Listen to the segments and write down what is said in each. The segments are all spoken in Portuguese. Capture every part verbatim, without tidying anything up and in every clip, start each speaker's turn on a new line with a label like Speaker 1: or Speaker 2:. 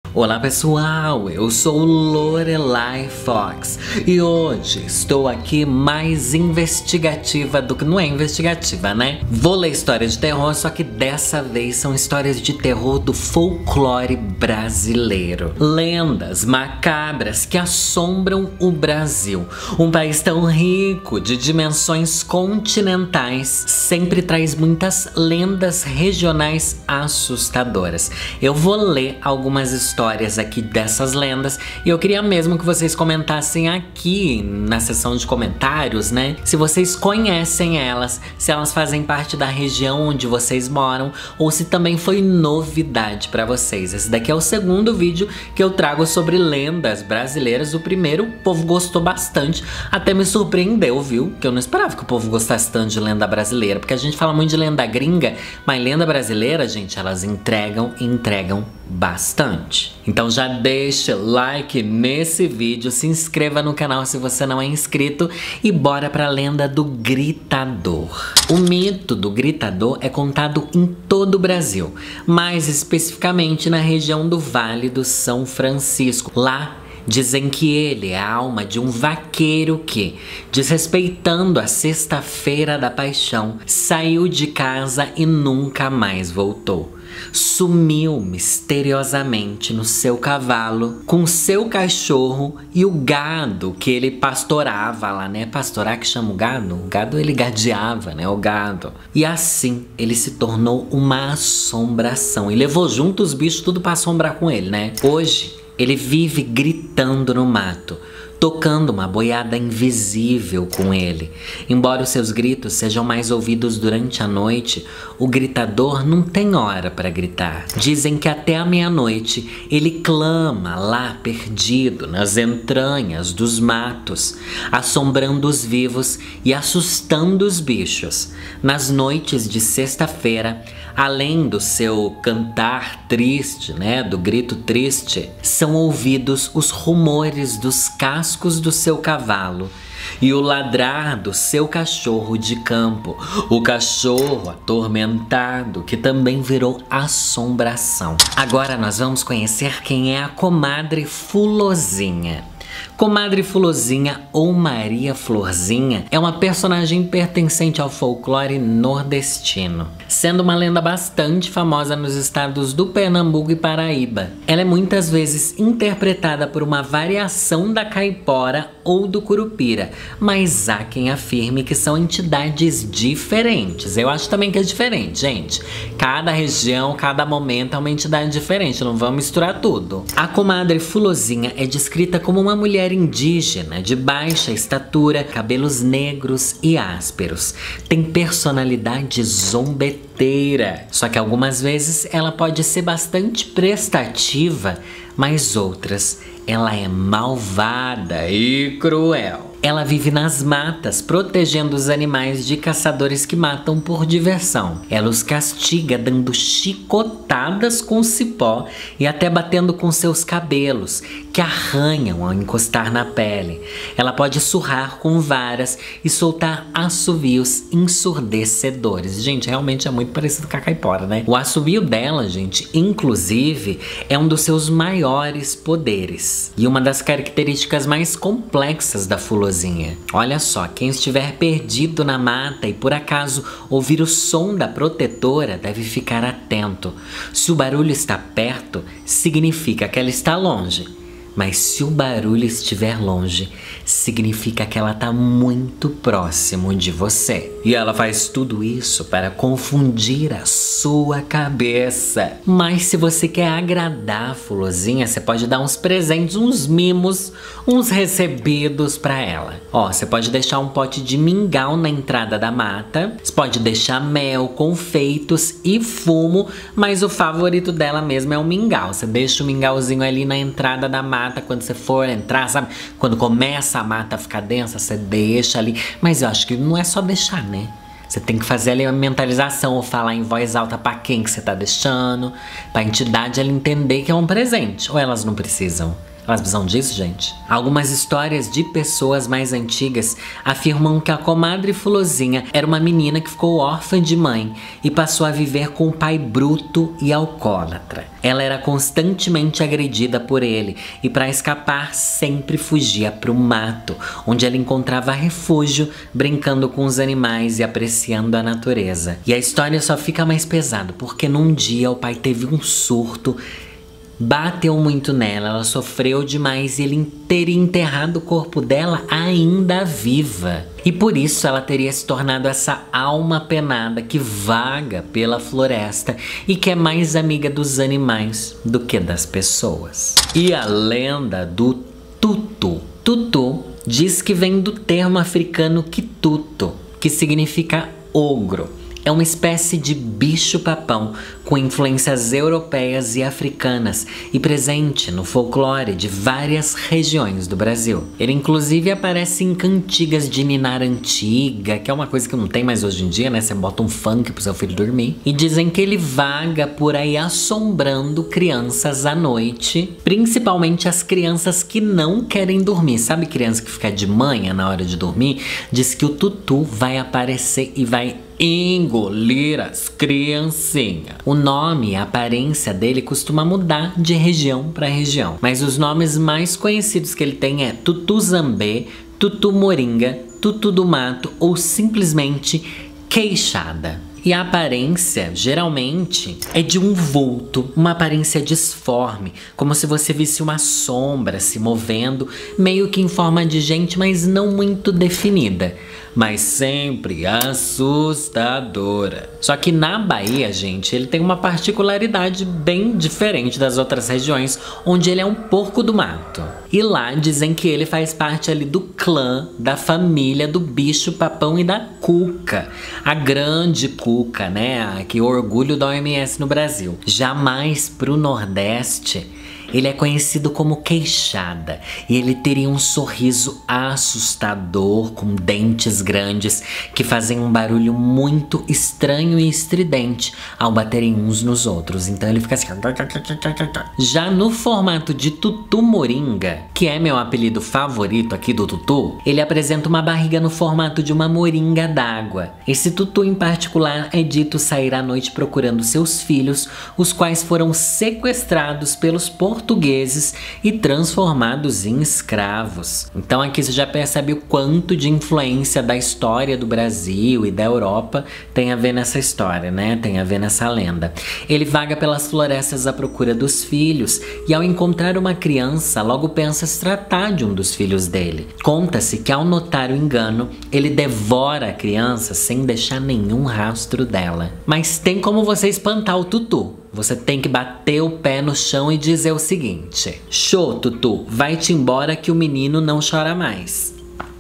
Speaker 1: Olá pessoal, eu sou Lorelai Fox e hoje estou aqui mais investigativa do que... Não é investigativa, né? Vou ler histórias de terror, só que dessa vez são histórias de terror do folclore brasileiro. Lendas macabras que assombram o Brasil. Um país tão rico, de dimensões continentais, sempre traz muitas lendas regionais assustadoras. Eu vou ler algumas histórias histórias aqui dessas lendas e eu queria mesmo que vocês comentassem aqui na seção de comentários, né? Se vocês conhecem elas, se elas fazem parte da região onde vocês moram ou se também foi novidade pra vocês. Esse daqui é o segundo vídeo que eu trago sobre lendas brasileiras. O primeiro o povo gostou bastante, até me surpreendeu, viu? Que eu não esperava que o povo gostasse tanto de lenda brasileira, porque a gente fala muito de lenda gringa, mas lenda brasileira, gente, elas entregam e entregam bastante. Então já deixa like nesse vídeo, se inscreva no canal se você não é inscrito e bora pra lenda do gritador. O mito do gritador é contado em todo o Brasil, mais especificamente na região do Vale do São Francisco. Lá dizem que ele é a alma de um vaqueiro que, desrespeitando a sexta-feira da paixão, saiu de casa e nunca mais voltou. Sumiu misteriosamente no seu cavalo, com seu cachorro e o gado que ele pastorava lá, né? Pastorar que chama o gado? O gado ele gadeava, né? O gado. E assim ele se tornou uma assombração e levou junto os bichos tudo pra assombrar com ele, né? Hoje ele vive gritando no mato, tocando uma boiada invisível com ele. Embora os seus gritos sejam mais ouvidos durante a noite, o gritador não tem hora para gritar. Dizem que até a meia-noite ele clama lá perdido nas entranhas dos matos, assombrando os vivos e assustando os bichos. Nas noites de sexta-feira, além do seu cantar triste, né, do grito triste, são ouvidos os rumores dos cascos do seu cavalo e o ladrar do seu cachorro de campo, o cachorro atormentado que também virou assombração. Agora nós vamos conhecer quem é a comadre Fulozinha. Comadre Fulozinha ou Maria Florzinha é uma personagem pertencente ao folclore nordestino, sendo uma lenda bastante famosa nos estados do Pernambuco e Paraíba. Ela é muitas vezes interpretada por uma variação da caipora ou do curupira, mas há quem afirme que são entidades diferentes. Eu acho também que é diferente, gente. Cada região, cada momento é uma entidade diferente, não vamos misturar tudo. A comadre Fulozinha é descrita como uma mulher indígena de baixa estatura, cabelos negros e ásperos. Tem personalidade zombeteira, só que algumas vezes ela pode ser bastante prestativa, mas outras ela é malvada e cruel. Ela vive nas matas, protegendo os animais de caçadores que matam por diversão. Ela os castiga dando chicotadas com cipó e até batendo com seus cabelos, que arranham ao encostar na pele. Ela pode surrar com varas e soltar assovios ensurdecedores. Gente, realmente é muito parecido com a caipora, né? O assovio dela, gente, inclusive, é um dos seus maiores poderes e uma das características mais complexas da Fulozinha. Olha só, quem estiver perdido na mata e por acaso ouvir o som da protetora deve ficar atento. Se o barulho está perto, significa que ela está longe. Mas se o barulho estiver longe, significa que ela está muito próximo de você. E ela faz tudo isso para confundir a sua cabeça. Mas se você quer agradar a Fulozinha, você pode dar uns presentes, uns mimos, uns recebidos para ela. Ó, você pode deixar um pote de mingau na entrada da mata. Você pode deixar mel, confeitos e fumo, mas o favorito dela mesmo é o mingau. Você deixa o mingauzinho ali na entrada da mata. Quando você for entrar, sabe? Quando começa a mata a ficar densa, você deixa ali. Mas eu acho que não é só deixar, né? Você tem que fazer ali a mentalização ou falar em voz alta pra quem que você tá deixando, pra entidade ela entender que é um presente. Ou elas não precisam? Elas precisam disso, gente? Algumas histórias de pessoas mais antigas afirmam que a comadre Fulozinha era uma menina que ficou órfã de mãe e passou a viver com um pai bruto e alcoólatra. Ela era constantemente agredida por ele e, para escapar, sempre fugia para o mato, onde ela encontrava refúgio, brincando com os animais e apreciando a natureza. E a história só fica mais pesada porque num dia o pai teve um surto, bateu muito nela, ela sofreu demais e ele teria enterrado o corpo dela ainda viva. E por isso ela teria se tornado essa alma penada que vaga pela floresta e que é mais amiga dos animais do que das pessoas. E a lenda do tutu. Tutu diz que vem do termo africano kituto, que significa ogro. É uma espécie de bicho-papão com influências europeias e africanas e presente no folclore de várias regiões do Brasil. Ele inclusive aparece em cantigas de ninar antiga, que é uma coisa que não tem mais hoje em dia, né? Você bota um funk pro seu filho dormir. E dizem que ele vaga por aí assombrando crianças à noite, principalmente as crianças que não querem dormir. Sabe criança que fica de manhã na hora de dormir? Diz que o tutu vai aparecer e vai engolir as criancinhas. O nome e a aparência dele costuma mudar de região para região, mas os nomes mais conhecidos que ele tem é tutu zambê, tutu moringa, tutu do mato ou simplesmente queixada. E a aparência, geralmente, é de um vulto, uma aparência disforme, como se você visse uma sombra se movendo, meio que em forma de gente, mas não muito definida, mas sempre assustadora. Só que na Bahia, gente, ele tem uma particularidade bem diferente das outras regiões, onde ele é um porco do mato. E lá dizem que ele faz parte ali do clã, da família do bicho-papão e da cuca, a grande cuca, né? Que é o orgulho da O M S no Brasil. Jamais pro Nordeste, ele é conhecido como queixada e ele teria um sorriso assustador com dentes grandes que fazem um barulho muito estranho e estridente ao baterem uns nos outros. Então ele fica assim. Já no formato de tutu moringa, que é meu apelido favorito aqui do tutu, ele apresenta uma barriga no formato de uma moringa d'água. Esse tutu em particular é dito sair à noite procurando seus filhos, os quais foram sequestrados pelos portugueses portugueses e transformados em escravos. Então aqui você já percebe o quanto de influência da história do Brasil e da Europa tem a ver nessa história, né? Tem a ver nessa lenda. Ele vaga pelas florestas à procura dos filhos e ao encontrar uma criança, logo pensa se tratar de um dos filhos dele. Conta-se que ao notar o engano, ele devora a criança sem deixar nenhum rastro dela. Mas tem como você espantar o tutu. Você tem que bater o pé no chão e dizer o seguinte: show, tutu, vai-te embora que o menino não chora mais.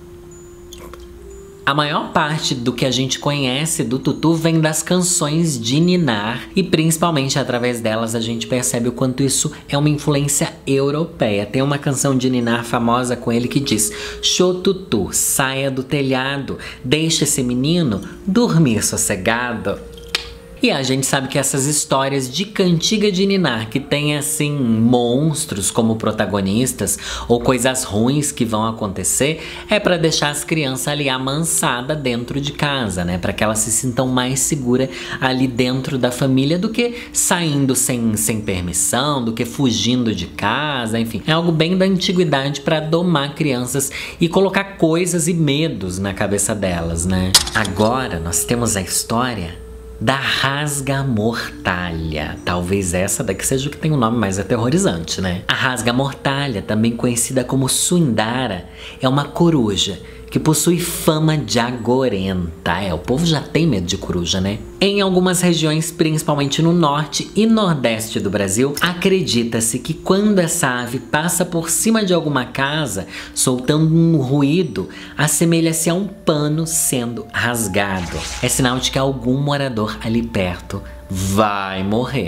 Speaker 1: A maior parte do que a gente conhece do tutu vem das canções de ninar e principalmente através delas a gente percebe o quanto isso é uma influência europeia. Tem uma canção de ninar famosa com ele que diz: show, tutu, saia do telhado, deixa esse menino dormir sossegado. E a gente sabe que essas histórias de cantiga de ninar que tem assim monstros como protagonistas ou coisas ruins que vão acontecer é para deixar as crianças ali amansadas dentro de casa, né? Para que elas se sintam mais seguras ali dentro da família do que saindo sem, sem permissão, do que fugindo de casa, enfim. É algo bem da antiguidade para domar crianças e colocar coisas e medos na cabeça delas, né? Agora nós temos a história da rasga-mortalha. Talvez essa daqui seja o que tem um nome mais aterrorizante, né? A rasga-mortalha, também conhecida como suindara, é uma coruja que possui fama de agorenta. É, o povo já tem medo de coruja, né? Em algumas regiões, principalmente no norte e nordeste do Brasil, acredita-se que quando essa ave passa por cima de alguma casa, soltando um ruído, assemelha-se a um pano sendo rasgado. É sinal de que algum morador ali perto vai morrer.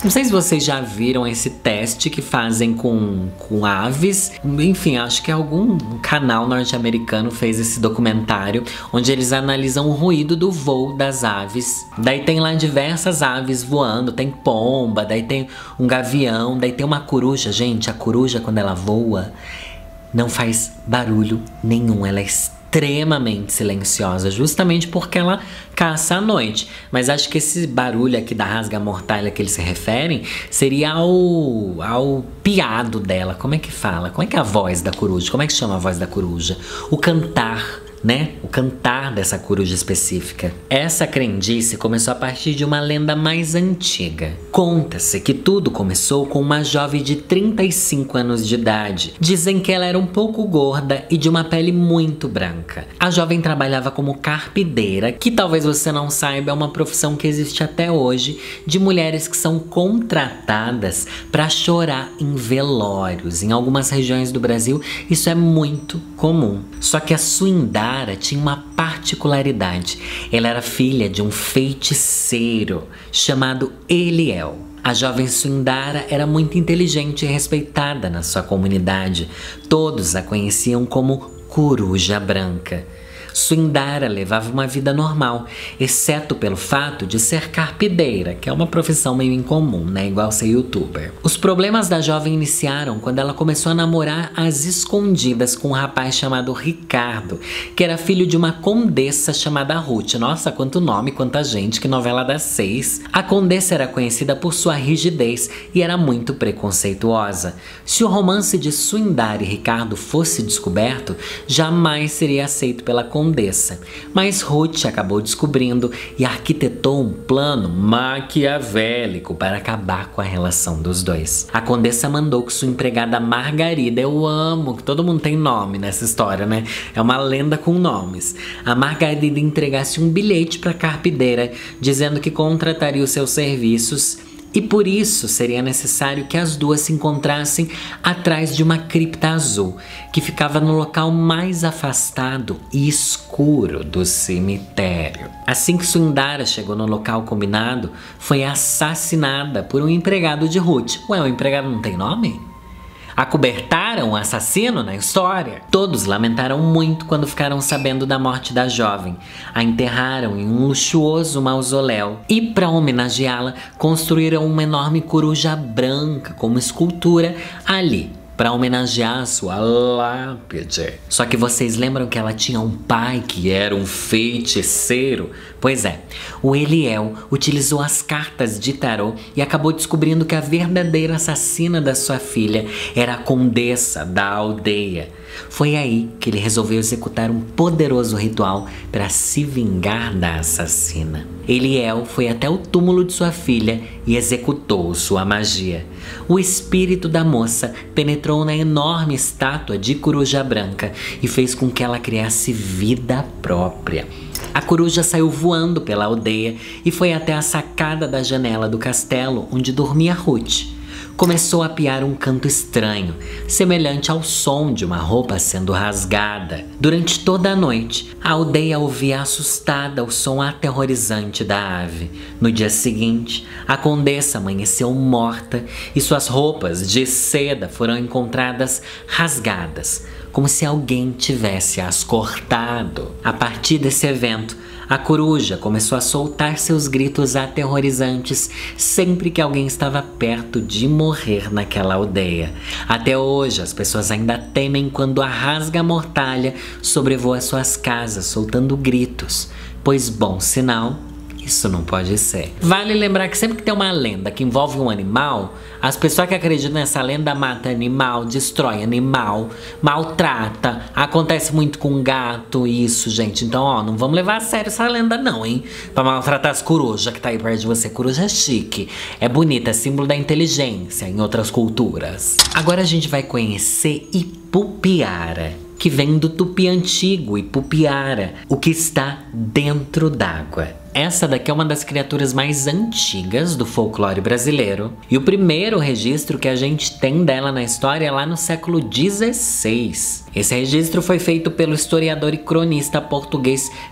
Speaker 1: Não sei se vocês já viram esse teste que fazem com, com aves. Enfim, acho que algum canal norte-americano fez esse documentário onde eles analisam o ruído do voo das aves. Daí tem lá diversas aves voando, tem pomba, daí tem um gavião, daí tem uma coruja. Gente, a coruja quando ela voa não faz barulho nenhum, ela é extremamente silenciosa, justamente porque ela caça à noite. Mas acho que esse barulho aqui da rasga-mortalha que eles se referem seria ao, ao piado dela. Como é que fala? Como é que é a voz da coruja? Como é que chama a voz da coruja? O cantar, né? O cantar dessa coruja específica. Essa crendice começou a partir de uma lenda mais antiga. Conta-se que tudo começou com uma jovem de trinta e cinco anos de idade. Dizem que ela era um pouco gorda e de uma pele muito branca. A jovem trabalhava como carpideira, que talvez você não saiba, é uma profissão que existe até hoje, de mulheres que são contratadas para chorar em velórios. Em algumas regiões do Brasil, isso é muito comum. Só que a Suindara tinha uma particularidade. Ela era filha de um feiticeiro chamado Eliel. A jovem Suindara era muito inteligente e respeitada na sua comunidade. Todos a conheciam como Coruja Branca. Suindara levava uma vida normal, exceto pelo fato de ser carpideira, que é uma profissão meio incomum, né? Igual ser youtuber. Os problemas da jovem iniciaram quando ela começou a namorar às escondidas com um rapaz chamado Ricardo, que era filho de uma condessa chamada Ruth. Nossa, quanto nome, quanta gente, que novela das seis. A condessa era conhecida por sua rigidez e era muito preconceituosa. Se o romance de Suindara e Ricardo fosse descoberto, jamais seria aceito pela condessa. Condessa. Mas Ruth acabou descobrindo e arquitetou um plano maquiavélico para acabar com a relação dos dois. A condessa mandou que sua empregada Margarida, eu amo, que todo mundo tem nome nessa história, né? É uma lenda com nomes. A Margarida entregasse um bilhete para a carpideira, dizendo que contrataria os seus serviços. E por isso seria necessário que as duas se encontrassem atrás de uma cripta azul, que ficava no local mais afastado e escuro do cemitério. Assim que Suindara chegou no local combinado, foi assassinada por um empregado de Ruth. Ué, o empregado não tem nome? Acobertaram o assassino na história? Todos lamentaram muito quando ficaram sabendo da morte da jovem. A enterraram em um luxuoso mausoléu e, para homenageá-la, construíram uma enorme coruja branca como escultura ali, para homenagear sua lápide. Só que vocês lembram que ela tinha um pai que era um feiticeiro? Pois é, o Eliel utilizou as cartas de tarô e acabou descobrindo que a verdadeira assassina da sua filha era a condessa da aldeia. Foi aí que ele resolveu executar um poderoso ritual para se vingar da assassina. Eliel foi até o túmulo de sua filha e executou sua magia. O espírito da moça penetrou na enorme estátua de Coruja Branca e fez com que ela criasse vida própria. A coruja saiu voando pela aldeia e foi até a sacada da janela do castelo onde dormia Ruth. Começou a piar um canto estranho, semelhante ao som de uma roupa sendo rasgada. Durante toda a noite, a aldeia ouvia assustada o som aterrorizante da ave. No dia seguinte, a condessa amanheceu morta e suas roupas de seda foram encontradas rasgadas, como se alguém tivesse as cortado. A partir desse evento, a coruja começou a soltar seus gritos aterrorizantes sempre que alguém estava perto de morrer naquela aldeia. Até hoje, as pessoas ainda temem quando a rasga-mortalha sobrevoa suas casas, soltando gritos, pois, bom sinal, isso não pode ser. Vale lembrar que sempre que tem uma lenda que envolve um animal, as pessoas que acreditam nessa lenda matam animal, destrói animal, maltrata. Acontece muito com gato, isso, gente. Então, ó, não vamos levar a sério essa lenda não, hein? Pra maltratar as corujas que tá aí perto de você. Coruja é chique, é bonita, é símbolo da inteligência em outras culturas. Agora a gente vai conhecer Ipupiara, que vem do tupi antigo, Ipupiara, o que está dentro d'água. Essa daqui é uma das criaturas mais antigas do folclore brasileiro. E o primeiro registro que a gente tem dela na história é lá no século dezesseis. Esse registro foi feito pelo historiador e cronista português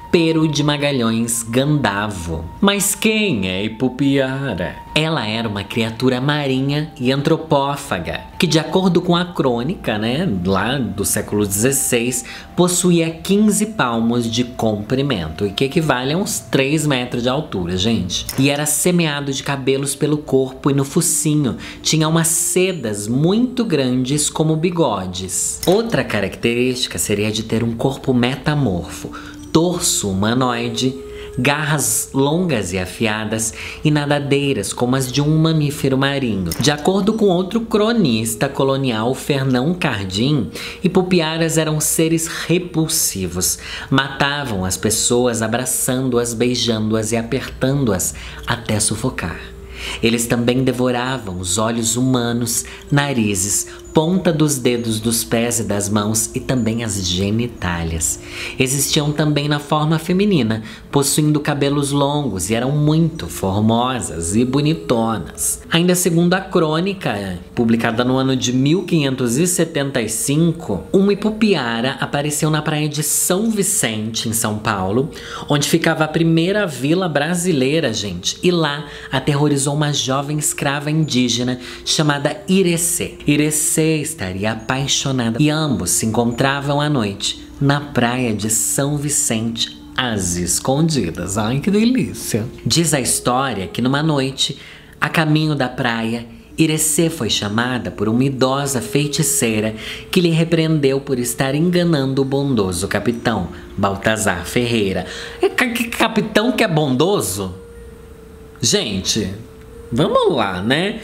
Speaker 1: Pero de Magalhães Gandavo. Mas quem é Ipupiara? Ela era uma criatura marinha e antropófaga, que de acordo com a crônica, né, lá do século dezesseis, possuía quinze palmos de comprimento, e que equivale a uns três metros de altura, gente. E era semeado de cabelos pelo corpo e no focinho tinha umas sedas muito grandes como bigodes. Outra característica seria de ter um corpo metamorfo, torso humanoide, garras longas e afiadas e nadadeiras como as de um mamífero marinho. De acordo com outro cronista colonial, Fernão Cardim, Ipupiaras eram seres repulsivos. Matavam as pessoas abraçando-as, beijando-as e apertando-as até sufocar. Eles também devoravam os olhos humanos, narizes, ponta dos dedos dos pés e das mãos e também as genitálias. Existiam também na forma feminina, possuindo cabelos longos e eram muito formosas e bonitonas. Ainda segundo a crônica, publicada no ano de mil quinhentos e setenta e cinco, uma Ipupiara apareceu na praia de São Vicente, em São Paulo, onde ficava a primeira vila brasileira, gente, e lá aterrorizou uma jovem escrava indígena chamada Irecê. Irecê estaria apaixonada e ambos se encontravam à noite na praia de São Vicente, às escondidas. Ai, que delícia! Diz a história que numa noite, a caminho da praia, Irecê foi chamada por uma idosa feiticeira que lhe repreendeu por estar enganando o bondoso capitão Baltazar Ferreira. É que capitão que é bondoso? Gente, vamos lá, né?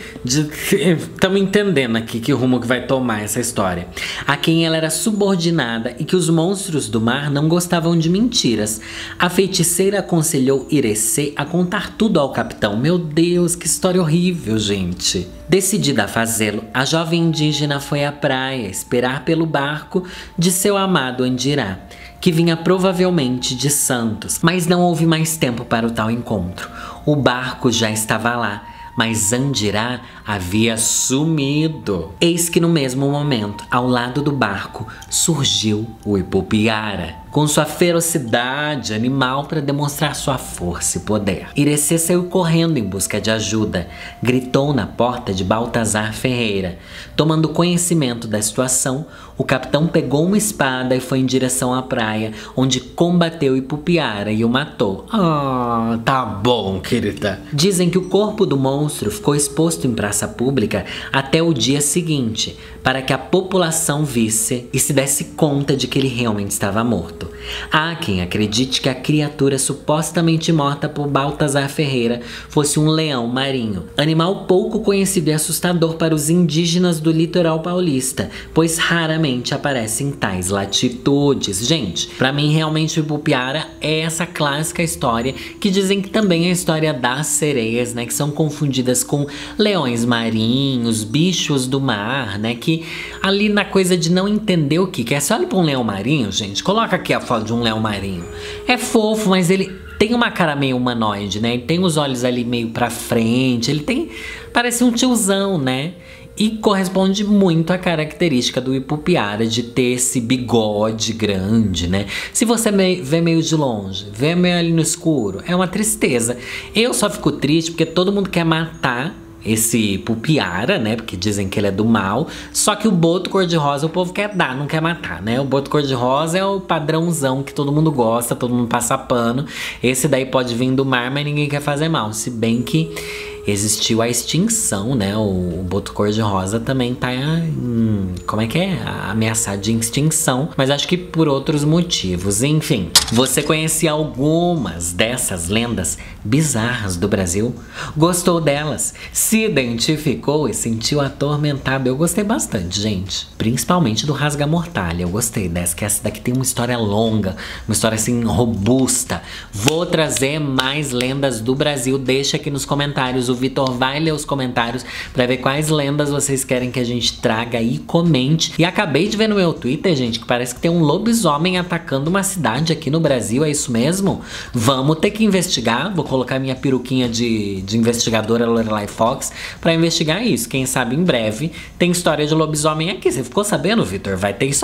Speaker 1: Estamos entendendo aqui que rumo que vai tomar essa história. A quem ela era subordinada e que os monstros do mar não gostavam de mentiras. A feiticeira aconselhou Irecê a contar tudo ao capitão. Meu Deus, que história horrível, gente. Decidida a fazê-lo, a jovem indígena foi à praia esperar pelo barco de seu amado Andirá, que vinha provavelmente de Santos, mas não houve mais tempo para o tal encontro. O barco já estava lá, mas Andirá havia sumido. Eis que no mesmo momento, ao lado do barco, surgiu o Ipupiara, com sua ferocidade animal para demonstrar sua força e poder. Irecê saiu correndo em busca de ajuda, gritou na porta de Baltazar Ferreira. Tomando conhecimento da situação, o capitão pegou uma espada e foi em direção à praia, onde combateu Ipupiara e o matou. Ah, tá bom, querida. Dizem que o corpo do monstro ficou exposto em praça pública até o dia seguinte, para que a população visse e se desse conta de que ele realmente estava morto. Há quem acredite que a criatura supostamente morta por Baltazar Ferreira fosse um leão marinho, animal pouco conhecido e assustador para os indígenas do litoral paulista, pois raramente aparece em tais latitudes. Gente, pra mim realmente o Ipupiara é essa clássica história que dizem que também é a história das sereias, né, que são confundidas com leões marinhos, bichos do mar, né, que ali na coisa de não entender o que que é. Você olha pra um leão marinho, gente, coloca aqui a foto de um leão marinho. É fofo, mas ele tem uma cara meio humanoide, né? Ele tem os olhos ali meio pra frente, ele tem... parece um tiozão, né? E corresponde muito à característica do Ipupiara de ter esse bigode grande, né? Se você vê meio de longe, vê meio ali no escuro, é uma tristeza. Eu só fico triste porque todo mundo quer matar esse Ipupiara, né? Porque dizem que ele é do mal. Só que o boto cor-de-rosa o povo quer dar, não quer matar, né? O boto cor-de-rosa é o padrãozão que todo mundo gosta, todo mundo passa pano. Esse daí pode vir do mar, mas ninguém quer fazer mal. Se bem que existiu a extinção, né? O, o boto cor-de-rosa também tá hum, como é que é? Ameaçado de extinção, mas acho que por outros motivos. Enfim, você conhecia algumas dessas lendas bizarras do Brasil? Gostou delas? Se identificou e sentiu atormentado? Eu gostei bastante, gente. Principalmente do Rasga-Mortalha. Eu gostei dessa, que essa daqui tem uma história longa, uma história assim robusta. Vou trazer mais lendas do Brasil. Deixa aqui nos comentários. O Vitor vai ler os comentários pra ver quais lendas vocês querem que a gente traga e comente. E acabei de ver no meu Twitter, gente, que parece que tem um lobisomem atacando uma cidade aqui no Brasil. É isso mesmo? Vamos ter que investigar. Vou colocar minha peruquinha de, de investigadora Lorelai Fox pra investigar isso. Quem sabe em breve tem história de lobisomem aqui. Você ficou sabendo, Vitor? Vai ter isso aqui.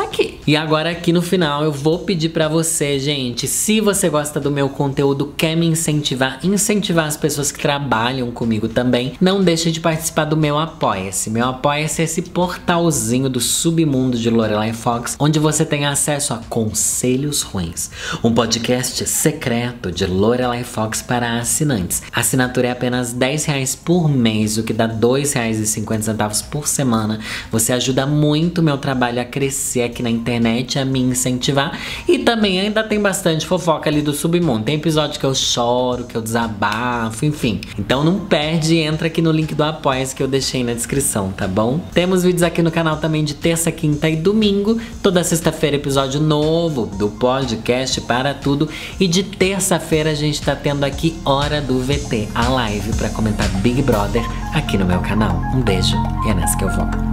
Speaker 1: E agora aqui no final eu vou pedir pra você, gente, se você gosta do meu conteúdo, quer me incentivar, incentivar as pessoas que trabalham comigo também, não deixe de participar do meu Apoia-se. Meu Apoia-se é esse portalzinho do submundo de Lorelai Fox, onde você tem acesso a Conselhos Ruins, um podcast secreto de Lorelai Fox para assinantes. A assinatura é apenas dez reais por mês, o que dá dois reais e cinquenta centavos por semana. Você ajuda muito o meu trabalho a crescer aqui na internet, a me incentivar. E também ainda tem bastante fofoca ali do submundo. Tem episódio que eu choro, que eu desabafo, enfim. Então não perde, entra aqui no link do Apoia-se que eu deixei na descrição, tá bom? Temos vídeos aqui no canal também de terça, quinta e domingo. Toda sexta-feira episódio novo do podcast Para Tudo. E de terça-feira a gente tá tendo aqui Hora do V T, a live pra comentar Big Brother aqui no meu canal. Um beijo e é nessa que eu vou.